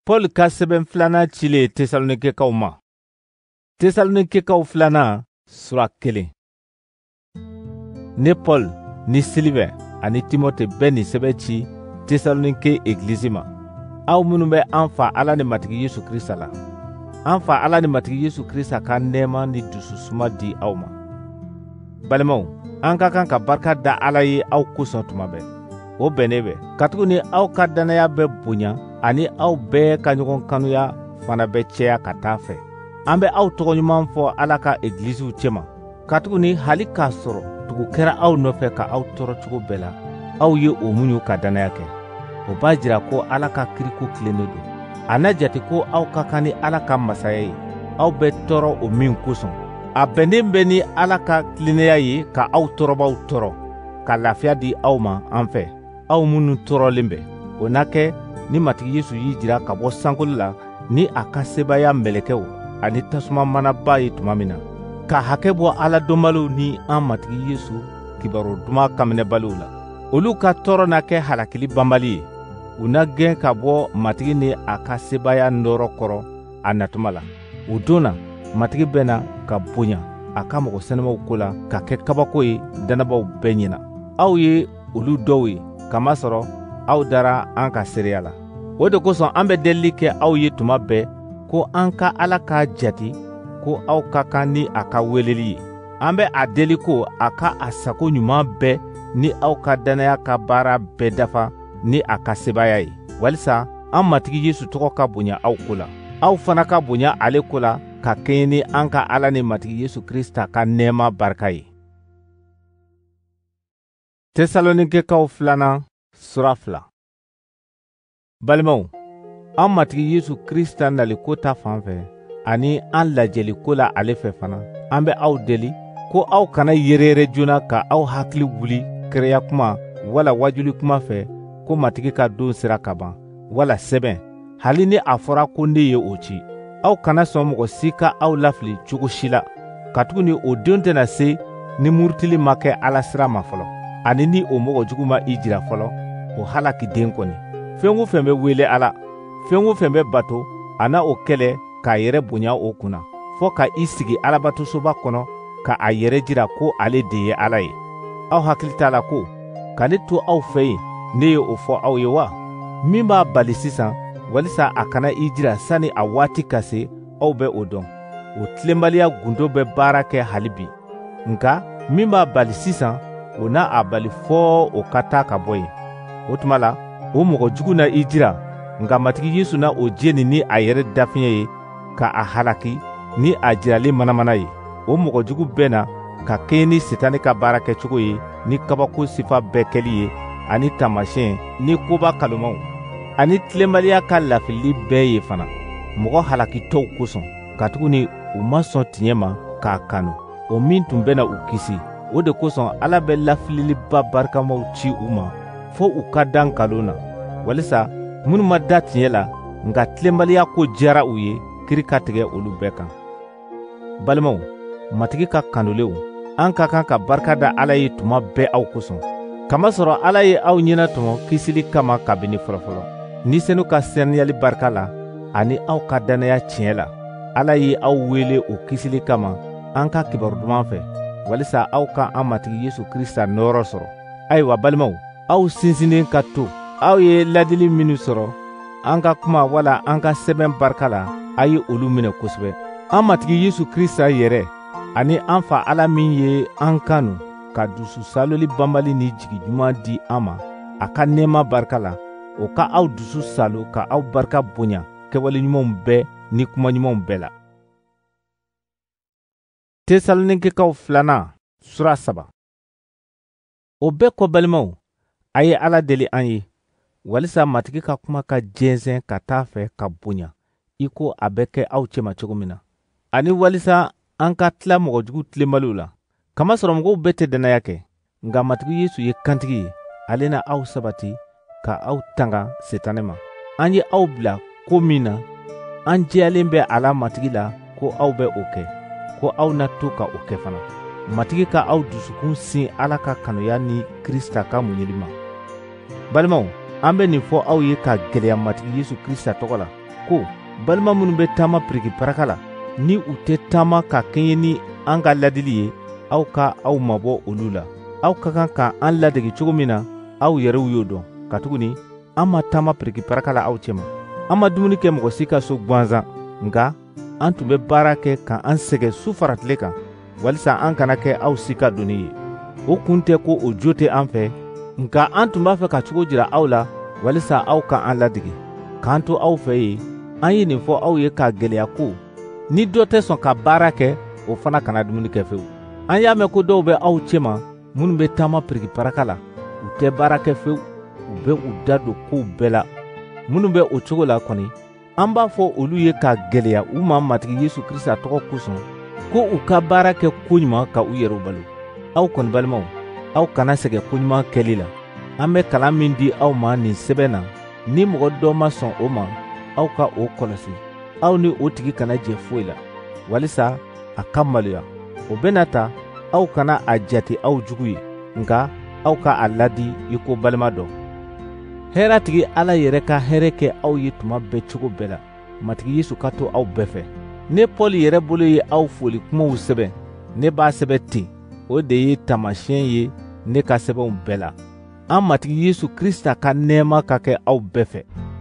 Paul ka sɛbɛn filanan cilen Tesalonikɛkaw ma. Tesalonikɛkaw filanan sura 1. Ne Paul ni Silivɛ ani Timote bɛ nin sɛbɛn ci Tesalonike egilizi ma. Aw minnu bɛ an fa Ala ni Matigi Yesu Krista la. An fa Ala ni Matigi Yesu Krista ka nɛɛma ni dususuma di aw ma. Balimaw, an ka kan ka barika da Ala ye aw kosɔn tuma bɛɛ. O bɛnnen bɛ katuguni aw ka danaya bɛ bonya ani aw bɛɛ ka ɲɔgɔn kanuya fana bɛ cɛya ka taa fɛ. An bɛ aw tɔgɔɲuman fɔ Ala ka egiliziw cɛma. Katuguni hali k'a sɔrɔ tugu kɛra aw nɔfɛ ka aw tɔɔrɔ cogo bɛɛ la, aw ye o mun y'u ka danaya kɛ. O b'a jira ko Ala ka kiriko tilennen don. A na jate ko aw ka kan ni Ala ka masaya ye. Aw bɛ tɔɔrɔ o min kosɔn. A bɛnnen bɛ ni Ala ka tilennenya ye ka aw tɔɔrɔbaw tɔɔrɔ, ka lafiya di aw ma an fɛ. Aw minnu tɔɔrɔlen bɛ, o na kɛ ni Matigi Yesu y'i jira ka bɔ sankolo la ni a ka sebaya mɛlɛkɛw ani tasuma manaba ye tuma min na, ka hakɛ bɔ Ala dɔnbaliw ni an Matigi Yesu kibaru duman kaminɛbaliw la. Olu ka tɔɔrɔ na kɛ halakili banbali ye. U na gɛn ka bɔ Matigi ni a ka sebaya nɔrɔ kɔrɔ a natuma la. O don na Matigi bɛna ka bonya a ka mɔgɔ sɛnɛmaw ko la ka kɛ kabako ye dannabaw bɛɛ ɲɛna. Aw ye olu dɔw ye, kamasɔrɔ aw dara an ka seereya la. O de kosɔn an bɛ delili kɛ aw ye tuma bɛɛ ko an ka Ala k'a jate ko aw ka kan ni a ka weleli ye. An bɛ a deli ko a ka a sago ɲuman bɛɛ ni aw ka dannaya ka baara bɛɛ dafa ni a ka sebaya ye. Walisa an Matigi Yesu tɔgɔ ka bonya aw ko la. Aw fana ka bonya ale ko la ka kɛɲɛ ni an ka Ala ni Matigi Yesu Krista ka nɛɛma barika ye. Tesalonikɛkaw filanan sura 2. Balimaw, an Matigi Yesu Krista naliko ta fan fɛ ani an lajɛliko la ale fɛ fana, an bɛ aw deli ko aw kana yerere joona ka aw hakili wuli kɛrɛya kuma wala wajuli kuma fɛ ko Matigi ka don sera ka ban, wala sɛbɛn, hali ni a fɔra ko ne ye o ci. Aw kana sɔn mɔgɔ si ka aw lafili cogo si la, katuguni o don tɛna se ni murutili ma kɛ Ala sira ma fɔlɔ, ani ni o mɔgɔ jugu ma i jira fɔlɔ, o halaki den kɔni. Fɛn o fɛn bɛ wele Ala, fɛn o fɛn bɛ bato, a na o kɛlɛ k'a yɛrɛ bonya o kunna, fɔ ka i sigi Alabatosoba kɔnɔ ka a yɛrɛ jira ko ale de ye Ala ye. Aw hakili t'a la ko ka ne to aw fɛ yen ne ye o fɔ aw ye wa? Min b'a bali sisan walisa a kana i jira sani a waati ka se, aw bɛ o dɔn. O tilenbaliya gundo bɛ baara kɛ hali bi. Nka min b'a bali sisan, o na a bali fɔ o ka taa ka bɔ yen. O tuma la, o mɔgɔ jugu na i jira, nka Matigi Yesu na o jeni ni a yɛrɛ dafiɲɛ ye ka a halaki ni a jirali manamana ye. O mɔgɔ jugu bɛ na ka kɛɲɛ ni Setani ka baara kɛcogo ye ni kabako sifa bɛɛ kɛli ye ani taamasiyɛn ni koba kalomaw ani tilenbaliya ka lafili bɛɛ ye fana. Mɔgɔ halakitɔw kosɔn, katuguni u ma sɔn tiɲɛ ma k'a kanu, o min tun bɛna u kisi. O de kosɔn Ala bɛ lafililiba barikamaw ci u ma fɔ u ka da nkalon na, walisa minnu ma da tiɲɛ la nka tilenbaliya ko diyara u ye, kiri ka tigɛ olu bɛɛ kan. Balimaw, Matigi ka kanulenw, an ka kan ka barika da Ala ye tuma bɛɛ aw kosɔn. Kamasɔrɔ Ala ye aw ɲɛna tɔmɔ kisili kama kabini fɔlɔfɔlɔ. Ni senu ka sɛniyali barika la ani aw ka dannaya tiɲɛ la, Ala ye aw wele o kisili kama an ka kibaru duman fɛ, walisa aw ka an Matigi Yesu Krista nɔɔrɔ sɔrɔ. Ayiwa balimaw, aw sinsinnen ka to. Aw ye ladili minnu sɔrɔ an ka kuma wala an ka sɛbɛn barika la, a ye olu minɛ kosɛbɛ. An Matigi Yesu Krista yɛrɛ ani an fa Ala min ye an kanu ka dusu saloli banbali ni jigi juman di an ma a ka nɛɛma barika la, o ka aw dusu salo ka aw barika bonya kɛwale ɲumanw bɛɛ ni kuma ɲumanw bɛɛ la. Tesalonikɛkaw filanan sura 3. O bɛɛ kɔ balimaw, a ye Ala deli an ye, walisa Matigi ka kuma ka jɛnsɛn ka taa fɛ ka bonya i ko a bɛ kɛ aw cɛma cogo min na, ani walisa an ka tila mɔgɔjugu tilenbaliw la. Kamasɔrɔ mɔgɔw bɛɛ tɛ dannaya kɛ, nka Matigi Yesu ye kantigi ye, ale na aw sabati ka aw tanga Setani ma. An ye aw bila ko min na, an jɛyalen bɛ a la Matigi la ko aw bɛ o kɛ, ko aw na to ka o kɛ fana. Matigi ka aw dusukun sin Ala ka kanuya ni Krista ka muɲuli ma. Balimaw, an bɛ nin fɔ aw ye ka gwɛlɛya Matigi Yesu Krista tɔgɔ la. ko balima minnu bɛ taama piriki paraka la ni u tɛ taama ka kɛɲɛ ni an ka ladili ye aw ka aw mabɔ olu la. Aw ka kan ka an ladegi cogo min na aw yɛrɛw y'o dɔn. Katuguni an ma taama piriki paraka la aw cɛma. An ma dumuni kɛ mɔgɔ si ka so gwanzan, nka an tun bɛ baara kɛ ka an sɛgɛ su fara tile kan walisa an kana kɛ aw si ka doni ye. O kun tɛ ko o jo tɛ an fɛ, nka an tun b'a fɛ ka cogo jira aw la walisa aw ka an ladege. K'an to aw fɛ yen, an ye nin fɔ aw ye k'a gwɛlɛya ko ni dɔ tɛ sɔn ka baara kɛ o fana kana dumuni kɛ fewu. An y'a mɛn ko dɔw bɛ aw cɛma minnu bɛ taama piriki paraka la, u tɛ baara kɛ fewu, u bɛ u da don kow bɛɛ la. Minnu bɛ o cogo la kɔni, an b'a fɔ olu ye k'a gwɛlɛya u ma matigi Yesu Krista tɔgɔ kosɔn ko u ka baara kɛ koɲuman ka u yɛrɛw balo. Aw kɔni balimaw, aw kana sɛgɛ koɲuman kɛli la. An bɛ kalan min di aw ma nin sɛbɛn na, ni mɔgɔ dɔ ma sɔn o ma, aw ka o kɔlɔsi. Aw ni o tigi kana jɛ foyi la, walisa a ka maloya. O bɛna ta aw kana a jate aw jugu ye, nka aw ka a ladi i ko balima dɔ. Hɛratigi Ala yɛrɛ ka hɛrɛ kɛ aw ye tuma bɛɛ cogo bɛɛ la. Matigi Yesu ka to aw bɛɛ fɛ. Ne Pɔli yɛrɛ bolo ye aw foli kumaw sɛbɛn, ne b'a sɛbɛn ten. O de ye taamasiyɛn ye ne ka sɛbɛnw bɛɛ la. An matigi Yesu Krista ka nɛɛma ka kɛ aw bɛɛ fɛ.